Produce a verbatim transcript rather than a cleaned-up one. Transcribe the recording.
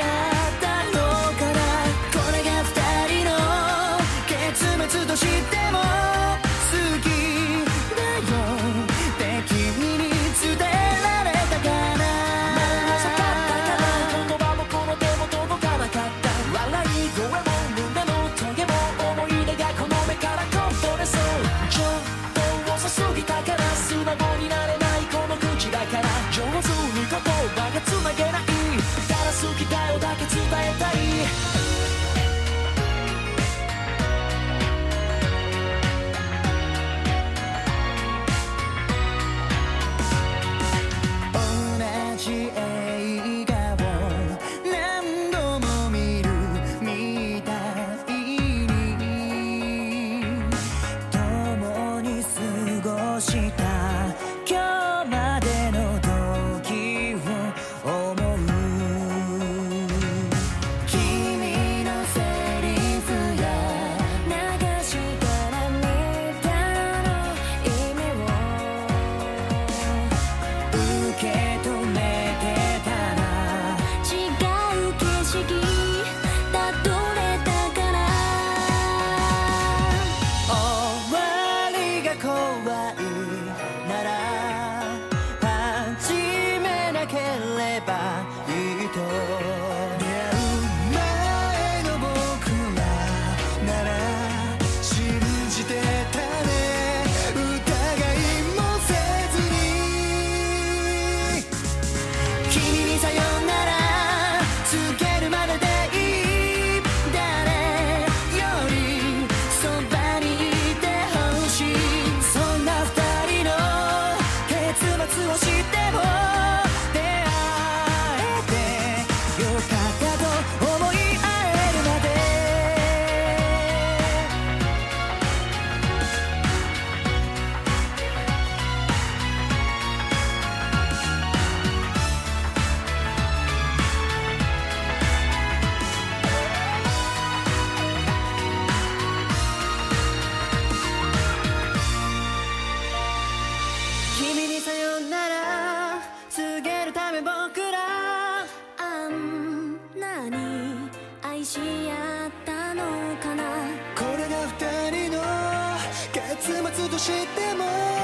ったのかな。これが二人の結末としても好きだよって君に伝えられたかな。遅かったかな、言葉もこの手も届かなかった。笑い声も胸のトゲも思い出がこの目からこぼれそう。ちょっと遅すぎたから素直になれないこの口だから上手に言葉がつなげない。ただ好きだよだけ伝えたい。同じ映画を何度も見るみたいに共に過ごした今日までの時を思う。君のセリフや流した涙の意味を受け止めてたら違う景色たどれたから終わりが怖いなら始めなければいいと。出会う前の僕らなら信じてたね疑いもせずに。君にさよなら告げるまででいい。誰よりそばにいてほしい。そんな二人の結末を知っても出会えてよかったと思い合えるまで。君にさよなら告げるため僕らあんなに愛し合ったのかな。これが二人の結末としても